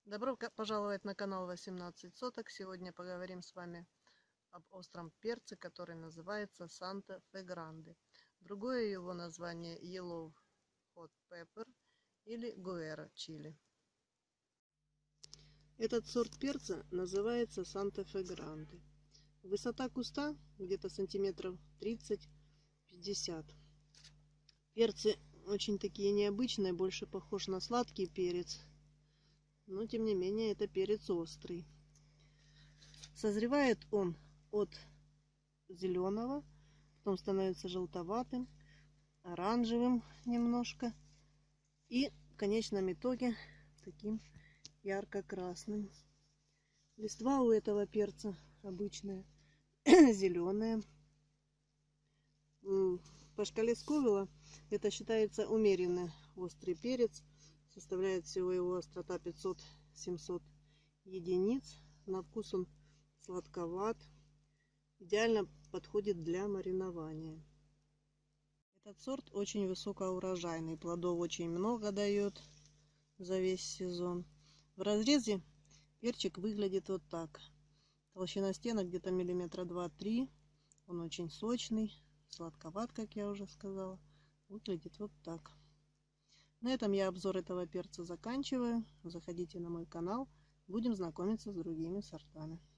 Добро пожаловать на канал 18 соток. Сегодня поговорим с вами об остром перце, который называется Санта-Фе-Гранде. Другое его название Yellow Hot Pepper или Guerra чили. Этот сорт перца называется Санта-Фе-Гранде. Высота куста где-то сантиметров 30-50. Перцы очень такие необычные, больше похож на сладкий перец. Но, тем не менее, это перец острый. Созревает он от зеленого, потом становится желтоватым, оранжевым немножко. И в конечном итоге таким ярко-красным. Листва у этого перца обычная, зеленая. По шкале Сковилла это считается умеренный острый перец. Составляет всего его острота 500-700 единиц. На вкус он сладковат. Идеально подходит для маринования. Этот сорт очень высокоурожайный. Плодов очень много дает за весь сезон. В разрезе перчик выглядит вот так. Толщина стенок где-то миллиметра 2-3. Он очень сочный, сладковат, как я уже сказала. Выглядит вот так. На этом я обзор этого перца заканчиваю. Заходите на мой канал. Будем знакомиться с другими сортами.